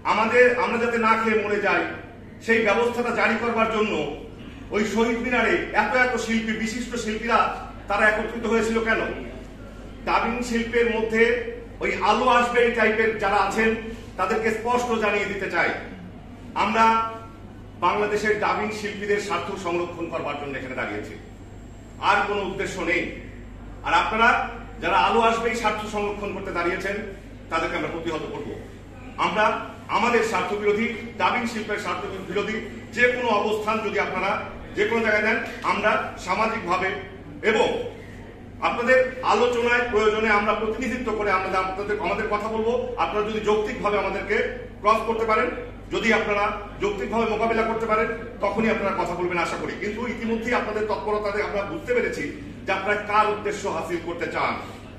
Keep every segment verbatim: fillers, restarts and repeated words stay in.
আমাদের আমরা যাতে না খেয়ে মরে যাই সেই ব্যবস্থাটা জারি করবার জন্য ওই শহীদ মিনারে এত এত শিল্পী, বিশিষ্ট শিল্পীরা তারা একত্রিত হয়েছিল কেন? ডাবিং শিল্পের মধ্যে ওই আলো আসবে এই টাইপের যারা আছেন তাদেরকে স্পষ্ট জানিয়ে দিতে চাই, আমরা বাংলাদেশের ডাবিং শিল্পীদের স্বার্থ সংরক্ষণ করবার জন্য এখানে দাঁড়িয়েছি, আর কোনো উদ্দেশ্য নেই। আর আপনারা যারা আলো আসবেই স্বার্থ সংরক্ষণ করতে দাঁড়িয়েছেন তাদেরকে আমরা প্রতিহত করব। আমরা আমাদের স্বার্থ বিরোধী, ডাবিং শিল্পের স্বার্থ বিরোধী যে কোনো অবস্থান যদি আপনারা যে কোনো জায়গায় দেন, আমরা সামাজিকভাবে এবং আপনাদের আলোচনায় প্রয়োজনে আমরা প্রতিনিধিত্ব করে আমরা আপনাদের আমাদের কথা বলবো। আপনারা যদি যৌক্তিকভাবে আমাদেরকে ক্রস করতে পারেন, যদি আপনারা যৌক্তিকভাবে মোকাবিলা করতে পারেন, তখনই আপনারা কথা বলবেন আশা করি। কিন্তু ইতিমধ্যেই আপনাদের তৎপরতাতে আমরা বুঝতে পেরেছি যে আপনারা কার উদ্দেশ্য হাসিল করতে চান।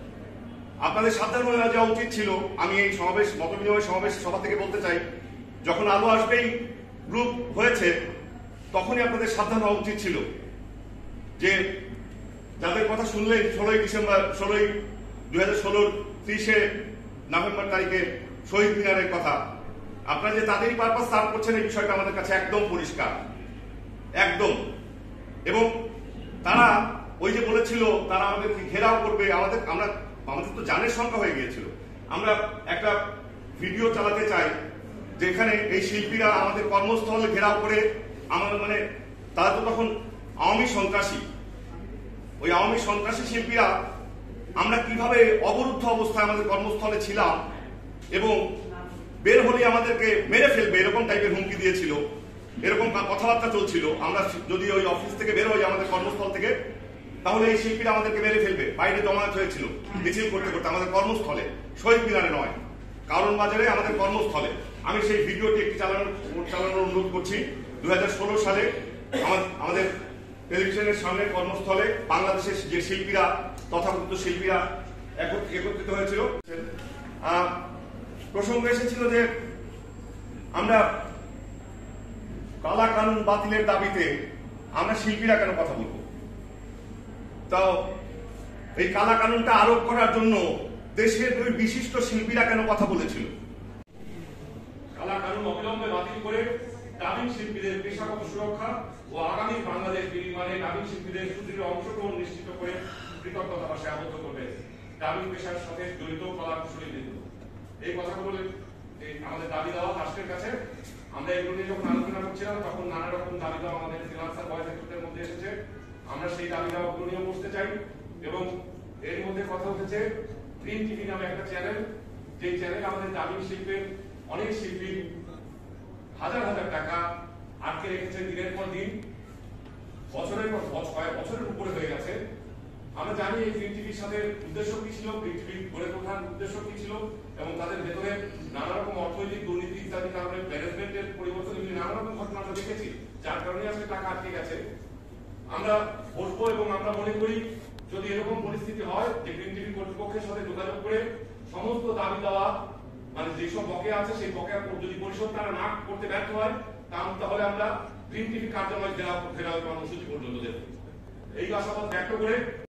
আপনাদের সাবধান হয়ে যাওয়া উচিত ছিল। আমি এই সমাবেশ মত বিনিময় সমাবেশ সভা থেকে বলতে চাই, যখন আলো আসবেই গ্রুপ হয়েছে তখনই আপনাদের সাবধান হওয়া উচিত ছিল যে যাদের কথা শুনলেন ষোলোই ডিসেম্বর ষোলোই দুই হাজার ষোলোর ত্রিশে নভেম্বর তারিখে শহীদ মিনারের কথা, আপনারা যে তাদেরই পারপাস সার্ভ করছেন এই বিষয়টা আমাদের কাছে একদম পরিষ্কার, একদম। এবং তারা ওই যে বলেছিল তারা আমাদেরকে ঘেরাও করবে, আমাদের আমরা আমাদের তো জানের সংখ্যা হয়ে গিয়েছিল। আমরা একটা ভিডিও চালাতে চাই যেখানে এই শিল্পীরা আমাদের কর্মস্থলে ঘেরাও করে আমাদের মানে তারা তো তখন আওয়ামী সন্ত্রাসী, ওই আওয়ামী সন্ত্রাসী শিল্পীরা আমরা কিভাবে অবরুদ্ধ অবস্থায় আমাদের কর্মস্থলে ছিলাম এবং বের হলে আমাদেরকে মেরে ফেলবে এরকম টাইপের হুমকি দিয়েছিল, এরকম কথাবার্তা চলছিল। আমরা যদি ওই অফিস থেকে বের হই আমাদের কর্মস্থল থেকে, তাহলে এই শিল্পীরা আমাদেরকে মেরে ফেলবে। বাইরে জমায়েত হয়েছিল মিছিল করতে করতে আমাদের কর্মস্থলে, শহীদ মিনারে নয়, কারণ বাজারে আমাদের কর্মস্থলে। আমি সেই ভিডিওটি একটি চালানোর চালানোর অনুরোধ করছি। দুই হাজার ষোলো সালে আমাদের টেলিভিশনের সামনে কর্মস্থলে বাংলাদেশের যে শিল্পীরা, তথাকথিত শিল্পীরা একত্রিত হয়েছিল। প্রসঙ্গ এসেছিল যে আমরা কালা কানুন বাতিলের দাবিতে আমরা শিল্পীরা কেন কথা বলবো, তো এই কালা কানুনটা আরোপ করার জন্য দেশের দুই বিশিষ্ট শিল্পীরা কেন কথা বলেছিল। কালা কানুন অবিলম্বে বাতিল করে ডাবিং শিল্পীদের পেশাগত সুরক্ষা ও আগামী বাংলাদেশ বিনির্মাণে ডাবিং শিল্পীদের সুদৃঢ় অংশগ্রহণ নিশ্চিত করে কৃতজ্ঞতা ভাষায় আবদ্ধ করবে ডাবিং পেশার সাথে জড়িত কলা কুশলীবৃন্দ। এই কথাগুলো আমাদের দাবি দেওয়া রাষ্ট্রের কাছে। আমরা এগুলো নিয়ে যখন আলোচনা করছিলাম তখন নানা রকম দাবি দেওয়া আমাদের ফ্রিল্যান্সার ভয়েস এর মধ্যে এসেছে। আমরা সেই দাবি দেওয়াগুলো নিয়ে বসতে চাই। এবং এর মধ্যে কথা উঠেছে গ্রিন টিভি নামে একটা চ্যানেল, যে চ্যানেল আমাদের ডাবিং শিল্পের অনেক শিল্পী হাজার হাজার টাকা আটকে রেখেছে দিনের পর দিন, বছরের পর কয়েক বছরের উপরে হয়ে গেছে। আমরা জানি এই গ্রিন টিভির সাথে উদ্দেশ্য কি ছিল, গ্রিন টিভি গড়ে ওঠার উদ্দেশ্য কি ছিল, এবং তাদের ভেতরে নানা রকম অর্থনৈতিক দুর্নীতি ইত্যাদি কারণে ম্যানেজমেন্টের পরিবর্তন, নানা রকম ঘটনা আমরা দেখেছি, যার কারণে আসলে টাকা আটকে গেছে। আমরা বসবো এবং আমরা মনে করি যদি এরকম পরিস্থিতি হয় যে গ্রিন টিভি কর্তৃপক্ষের সাথে যোগাযোগ করে সমস্ত দাবি দেওয়া মানে যেসব বকেয়া আছে সেই বকেয়া যদি পরিশোধ তারা না করতে ব্যর্থ হয়, তাহলে আমরা গ্রিন টিভি কার্যালয় ঘেরাও কর্মসূচি পর্যন্ত দেব। এই আশাবাদ ব্যক্ত করে